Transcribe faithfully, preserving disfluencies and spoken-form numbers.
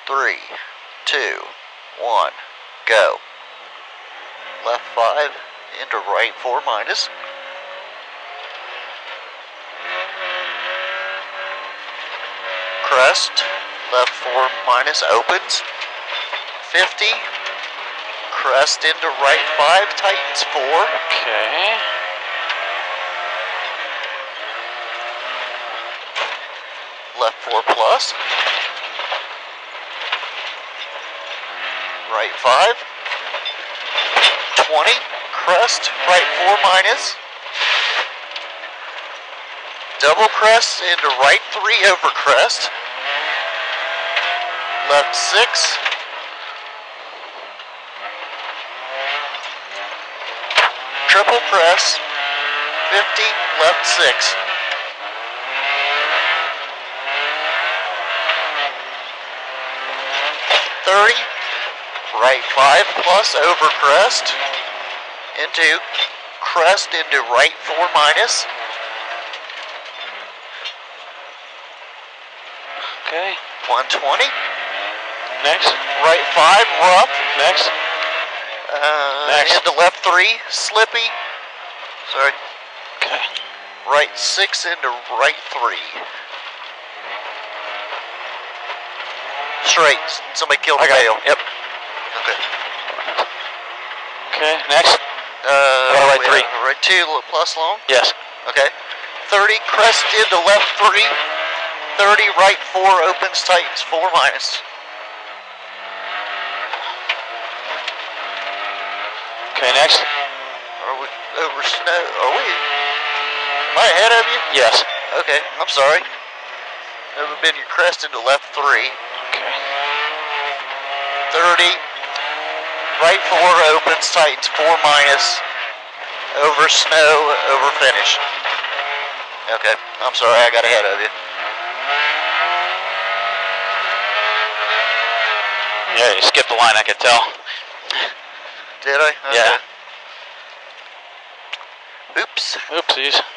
Three, two, one, go. Left five into right four minus. Crest, left four minus opens. fifty. Crest into right five, tightens four. Okay. Left four plus. Right five. twenty. Crest, right four minus. Double crest into right three over crest. Left six. Triple crest. fifty, left six. thirty. Right five plus over crest. Into crest into right four minus. Okay. one twenty. Next. Right five, rough. Next. Uh, Next. Into left three, slippy. Sorry. Okay. Right six into right three. Straight. Somebody killed the tail. Yep. Okay. Okay. Next. Uh, Oh, right three. Right two plus long. Yes. Okay. thirty, crest into left three. thirty, right four, opens, tightens, four minus. Okay, next. Are we over snow? Are we? Am I ahead of you? Yes. Okay, I'm sorry. That would have been your crest into left three. Okay. thirty, right four, opens, tightens, four minus. Over snow, over finish. Okay, I'm sorry, I got ahead of you. Yeah, you skipped the line, I could tell. Did I? Okay. Yeah. Oops. Oopsies.